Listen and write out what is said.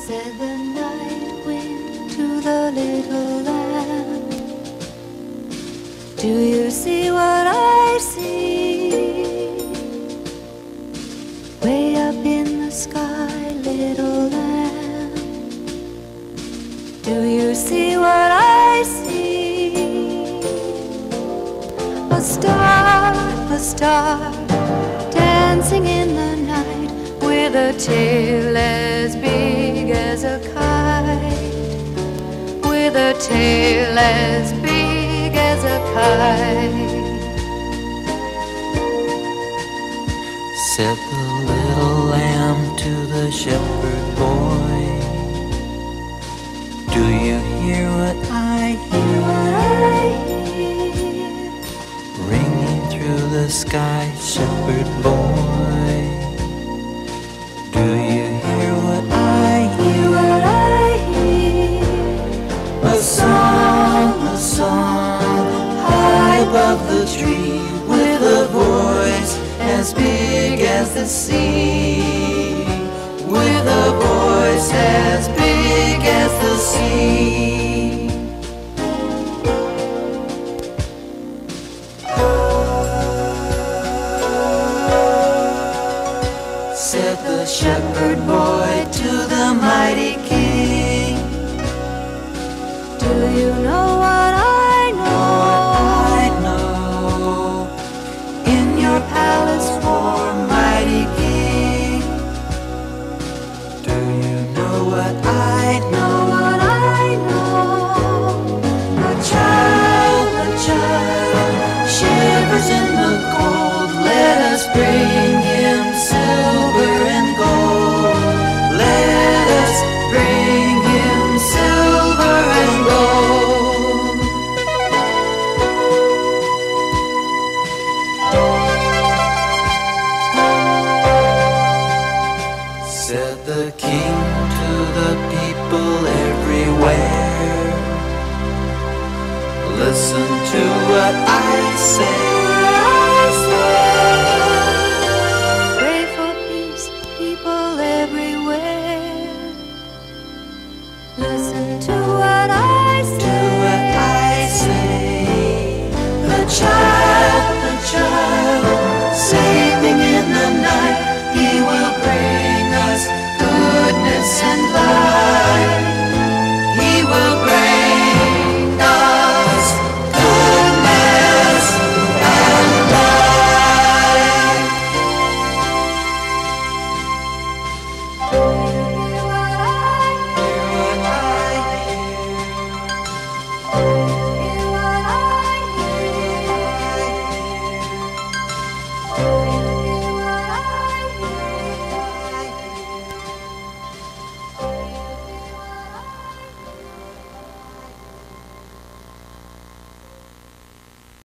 Said the night wind to the little lamb, do you see what I see? Way up in the sky, little lamb, do you see what I see? A star, dancing in the night, with a tail as big as a kite, with a tail as big as a kite. Said the little lamb to the shepherd boy, do you hear what I hear? Ringing through the sky, shepherd boy, do you hear what I hear? A song, high above the tree, with a voice as big as the sea, with a voice as big as the sea. Said the shepherd boy to the mighty king, do you know what I know? In your palace for mighty king, do you know what I know? A child shivers in the cold. Let us bring him silver and gold. Let us bring him silver and gold. Said the king to the people everywhere, listen to what I say.